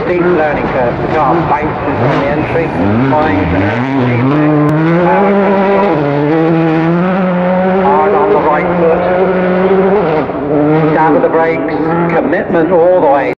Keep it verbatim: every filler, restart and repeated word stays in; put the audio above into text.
steep learning curve. The car bounces on the entry, flying hard on the right foot, down with the brakes, commitment all the way.